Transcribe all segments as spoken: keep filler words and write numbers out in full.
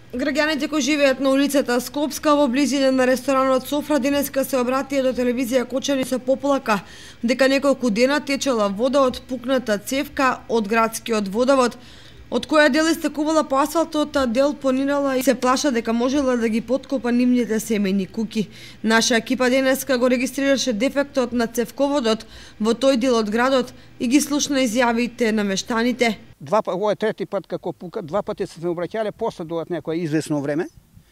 Граѓаните кои живеат на улицата Скопска во близина на ресторанот Софра денеска се обратија до телевизија Кочани со поплака дека неколку дена течела вода од пукната цевка од градскиот водовод, од која дел истекувала по асфалтот, а дел понирала и се плаша дека можела да ги поткопа нивните семејни куќи. Наша екипа денеска го регистрираше дефектот на цевководот во тој дел од градот и ги слушна изјавите на мештаните. Два, ово е трети пат како пука, два пати се обраќале после до некое известно време.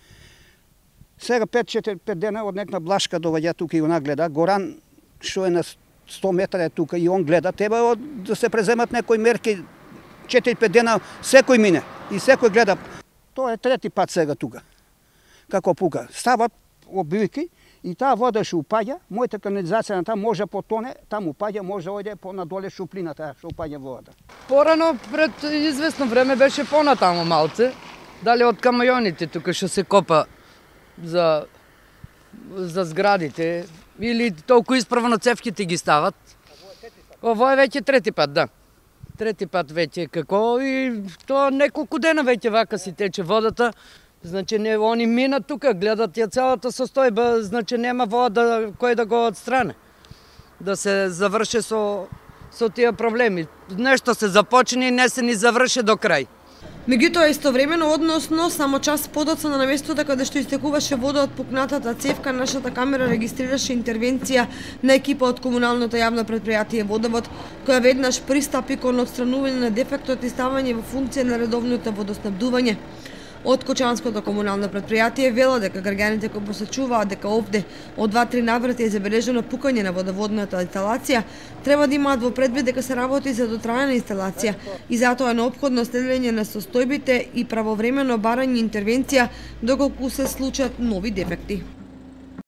Сега пет-четири дена од некна Блашка доаѓа тука и она гледа. Горан, што е на сто метра е тука и он гледа. Треба да се преземат некои мерки. четири-пет дена секој мине и секој гледа. Тоа е трети пат сега тука. Како пука. Стават обвики и таа вода што упаѓа, мојата канализација на таму може потоне, таму упаѓа, може ојде по надоле шуплината што упаѓа водата. Порано пред известно време беше понатаму малце, дали од камионите тука што се копа за за зградите или толку исправно цевките ги стават. Ово е веќе трети пат, да. Трети пат веќе како и тоа неколку дена веќе вака си тече водата. Значи не они минат тука, гледат ја целата состојба, значи нема вода кој да го отстране. Да се заврши со со тие проблеми. Нешто се започне и не се ни заврши до крај. Меѓутоа истовремено, односно само час подоцна на местото каде што истекуваше вода од пукнатата цевка, нашата камера регистрираше интервенција на екипа од комуналното јавно претпријатие Водовод, која веднаш пристапи кон отстранување на дефектот и ставање во функција на редовното водоснабдување. Од Кочанското комунално претпријатие вело дека граѓаните кои посечуваат дека овде од два-три наврати е забележено пукање на водоводната инсталација, треба да имаат во предвид дека се работи за дотрајана инсталација и затоа е неопходно следење на состојбите и правовремено барање интервенција доколку се случат нови дефекти.